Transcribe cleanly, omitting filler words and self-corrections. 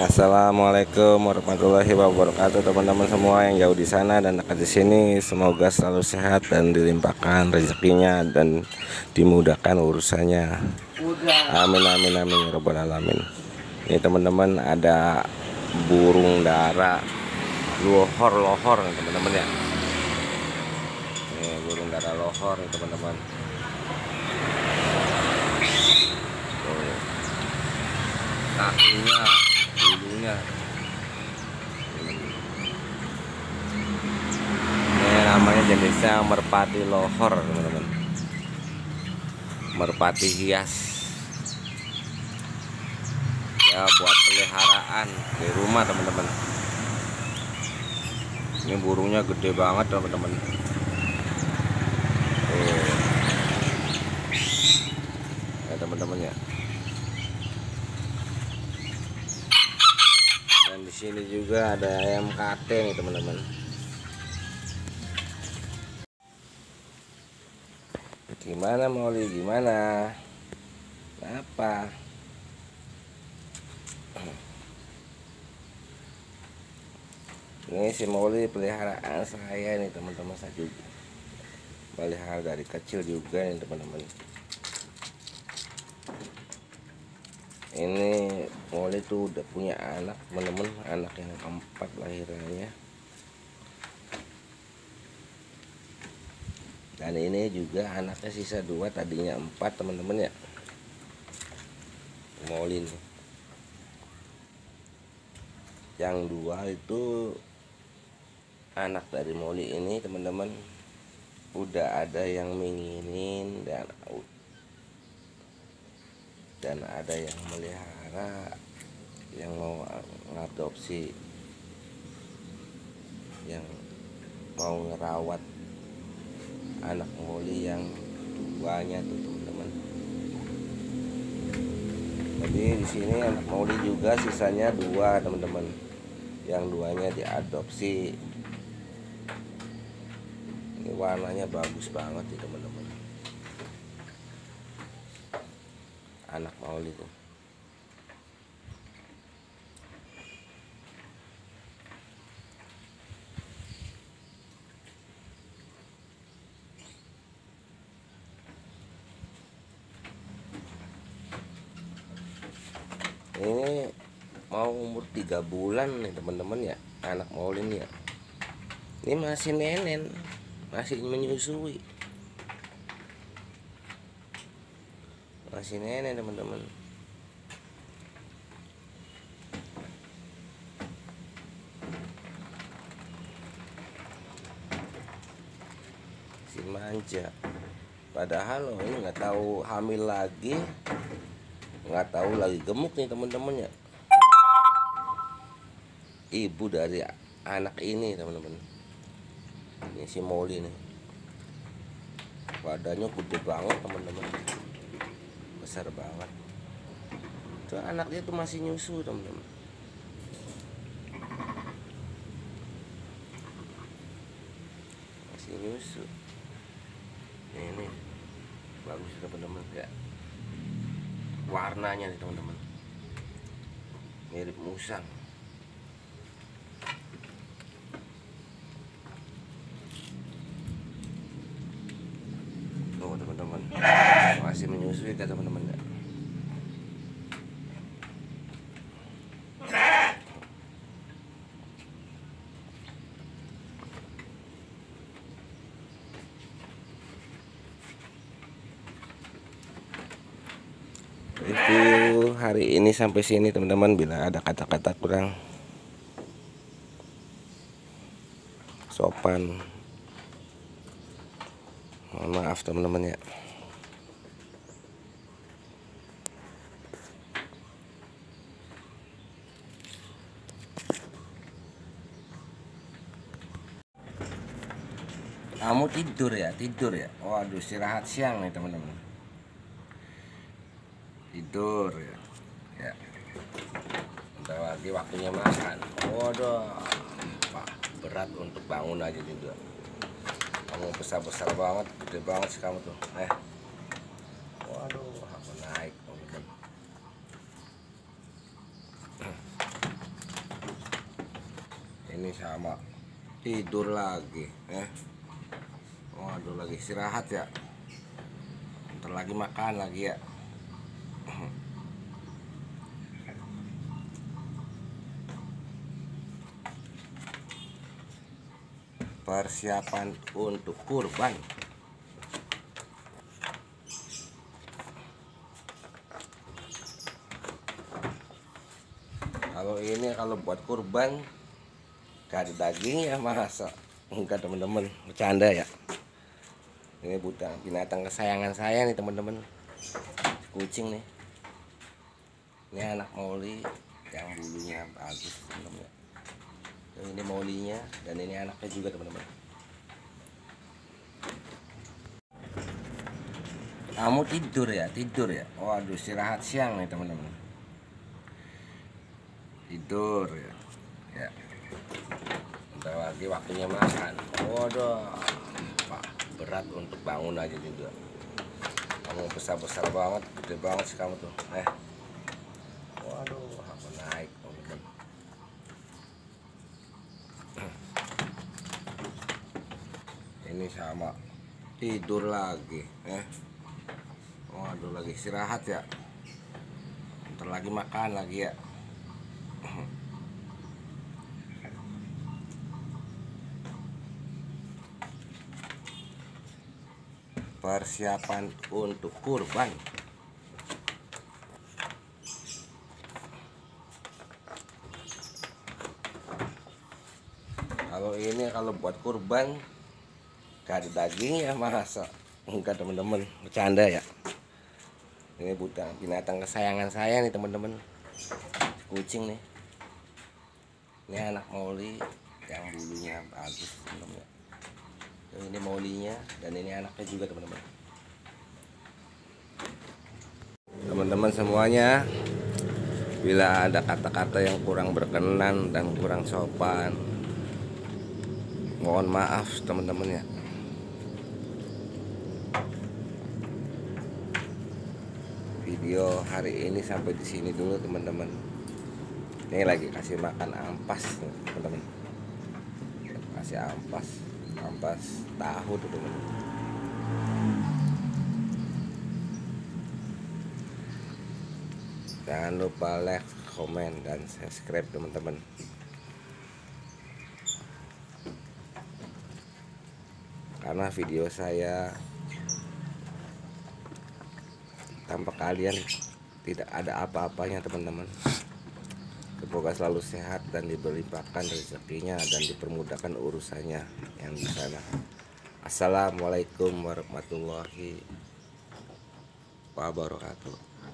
Assalamualaikum warahmatullahi wabarakatuh, teman-teman semua yang jauh di sana dan dekat di sini. Semoga selalu sehat dan dilimpahkan rezekinya dan dimudahkan urusannya. Amin amin amin ya rabbal alamin. Ini teman-teman ada burung dara lohor teman-teman ya. Ini burung dara lohor teman-teman. Kakinya, bulunya. Ini namanya jenisnya merpati lohor teman-teman, merpati hias ya, buat peliharaan di rumah teman-teman. Ini burungnya gede banget teman-teman. Ya teman-teman ya. Dan di sini juga ada ayam kate nih teman-teman. Gimana Molly, gimana? Apa? Ini si Molly peliharaan saya nih teman-teman, saya juga pelihara dari kecil juga nih teman-teman. Ini Molly tuh udah punya anak teman-teman, anak yang keempat lahirannya. Dan ini juga anaknya sisa 2, tadinya 4 teman-teman ya. Molly nih. Yang 2 itu anak dari Molly ini teman-teman, udah ada yang menginginin dan ada yang melihara, yang mau ngadopsi, yang mau ngerawat anak Molly yang 2-nya tuh teman-teman. Jadi di sini anak Molly juga sisanya 2 teman-teman. Yang 2-nya diadopsi. Ini warnanya bagus banget nih teman-teman. Anak Molly tuh. Ini mau umur 3 bulan nih teman-teman ya, anak Molly ini ya. Ini masih nenen, masih menyusui, masih nenen teman-teman. Si manja, padahal loh ini nggak tahu hamil lagi, nggak tahu lagi gemuk nih teman-teman ya. Ibu dari anak ini teman-teman, ini si Molly nih, badannya gede banget teman-teman, besar banget. Itu anaknya tuh masih nyusu teman-teman, masih nyusu. Ini bagus teman-teman ya, warnanya nih teman-teman, mirip musang. Tuh teman-teman, masih menyusui kan teman-teman ya. Review hari ini sampai sini teman-teman. Bila ada kata-kata kurang sopan, mohon maaf teman-teman ya. Kamu tidur ya? Waduh, istirahat siang nih teman-teman. Tidur ya. Ya. Bentar lagi waktunya makan. Waduh, berat untuk bangun aja juga. Kamu besar-besar banget, gede banget sih kamu tuh. Waduh, aku naik teman-teman. Ini sama tidur lagi waduh, lagi istirahat ya, ntar lagi makan lagi ya. Persiapan untuk kurban. Kalau ini kalau buat kurban gak ada daging ya, masa enggak teman-teman, bercanda ya. Ini binatang kesayangan saya nih teman-teman, kucing nih. Ini anak Molly yang bulunya bagus teman-teman. Ini Molly-nya dan ini anaknya juga teman-teman. Kamu tidur ya? Waduh, istirahat siang nih teman-teman. Tidur ya. Bentar lagi waktunya makan. Waduh, Pak, berat untuk bangun aja juga. Kamu besar-besar banget, gede banget sih kamu tuh. Waduh, aku naik teman-teman. Ini sama tidur lagi waduh, lagi istirahat ya, ntar lagi makan lagi ya. Persiapan untuk kurban. Kalau ini kalau buat kurban gak ada daging ya, masa enggak teman-teman, bercanda ya. Ini binatang kesayangan saya nih teman-teman, kucing nih. Ini anak Molly yang bulunya bagus teman-teman. Ini Molly-nya dan ini anaknya juga teman-teman. Teman-teman semuanya, bila ada kata-kata yang kurang berkenan dan kurang sopan, mohon maaf teman-teman ya. Video hari ini sampai di sini dulu teman-teman. Ini lagi kasih makan ampas teman-teman. Kasih ampas tahu tuh teman-teman. Jangan lupa like, komen, dan subscribe teman-teman. Karena video saya tanpa kalian tidak ada apa-apanya teman-teman. Semoga selalu sehat dan diberikan rezekinya dan dipermudahkan urusannya yang di sana. Assalamualaikum warahmatullahi wabarakatuh.